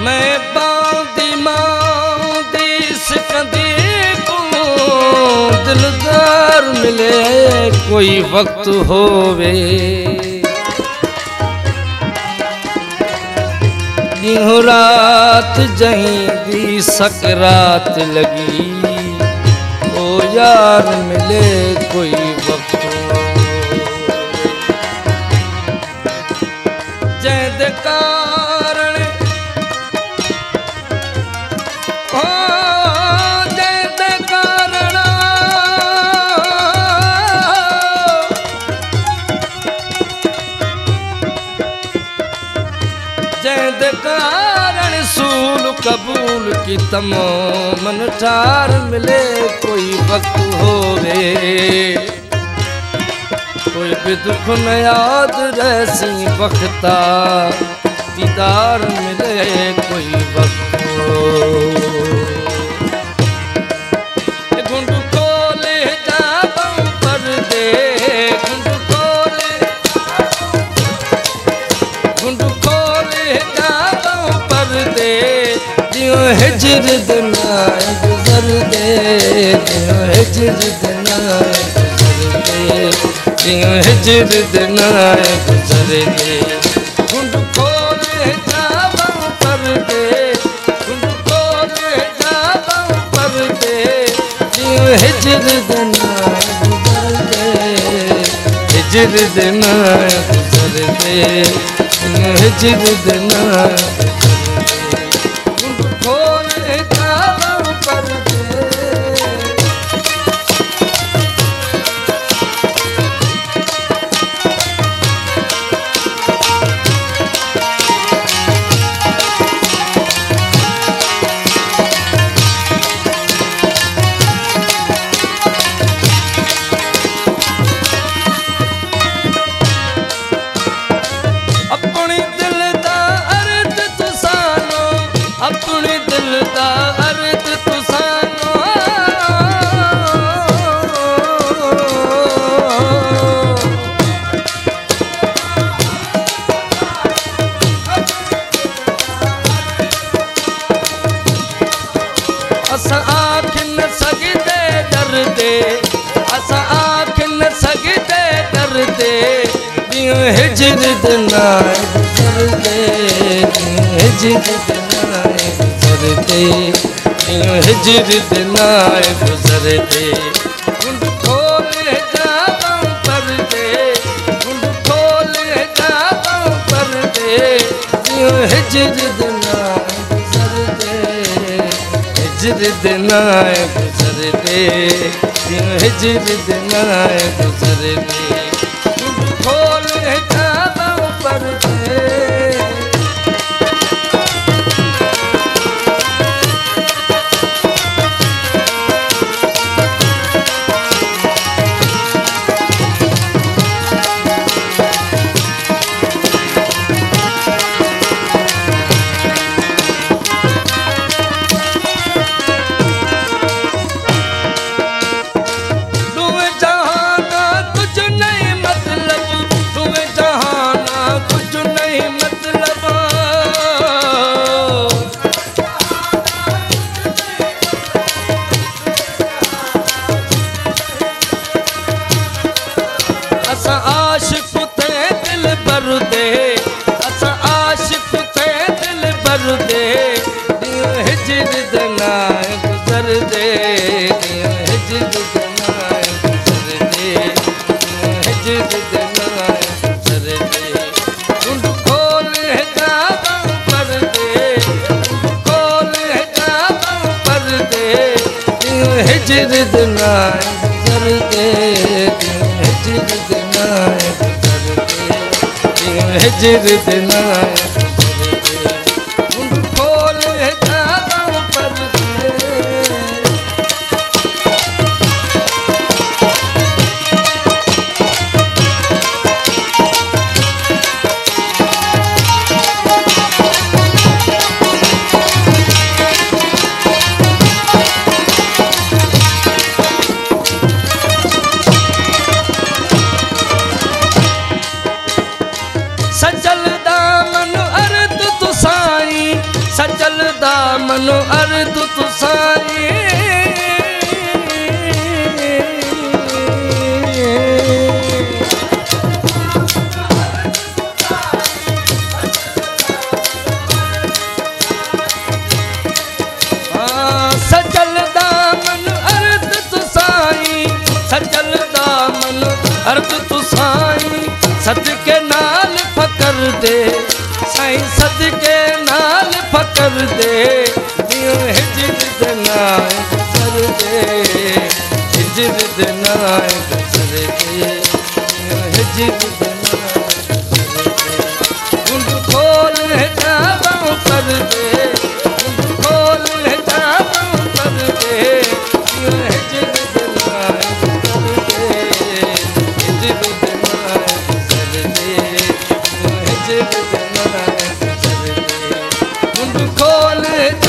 मैं बांदी मांदी सिकंदी को दिलदार मिले कोई वक्त होवे ॾींहुं रात जहीं दी सकरात लगी ओ यार मिले कोई वक्त जंहिंदे कारण जंहिंदे कारण जंहिंदे कारण सूल कबूल की तमाम ठार मिले कोई वक्त होवे कोई भी दुख न याद रहसी वक्ता दीदार मिले कोई वक्त घुंड खोले जाऊं पर्दे घुंड खोले जाऊं पर्दे दियो हिजर दिनाए गुजर दे दियो हिजर दिनाए हिजर दिनाए गुजर दे घुंड खोले जाऊं पर्दे घुंड खोले जाऊं पर्दे हिजर दिनाए गुजर दे हिजर दिनाए गुजर दे हिजर दिनाए घुंड खोले जाऊं पर्दे अपने दिल दा अर्थ तुसानो अपने दिल दा अर्थ तुसानो असा आँख न सगदे डरदे असा आँख न सगदे डरदे हिजर दिनाए गुजर दे हिजर दिनाए गुजर दे हिजर दिनाए गुजर दे घुंड खोले जाऊं पर्दे घुंड खोले जाऊं पर्दे हिजर दिनाए गुजर दे हिजर दिनाए गुजर दे हिजर दिनाए गुजर दे खोले जाऊं पर्दे आशिक थे दिल भर दे असा आशिक थे दिल भर दे हिजर दिनाए गुजर दे हिजर दिनाए गुजर दे हिजर दिनाए गुजर दे घुंड खोले जाऊं पर्दे घुंड खोले जाऊं पर्दे हिजर दिनाए गुजर दे हिजर दिनाए गुजर दे हिजर दिनाए गुजर दे घुंड खोले जाऊं पर्दे सजल दामन दामन अर्द तुसाई सजल दामन अर्द तुसाई सजल दामन अर्द तुसाई सदके नाल फकर दे साईं सदके नाल फकर दे हिजर दनाए कर दे हिजर दनाए कर दे हिजर दनाए मुंड खोल है जावा कर दे मुंड खोल है जावा कर दे हिजर दनाए कर दे हिजर दनाए कर दे हिजर दनाए कर दे मुंड खोल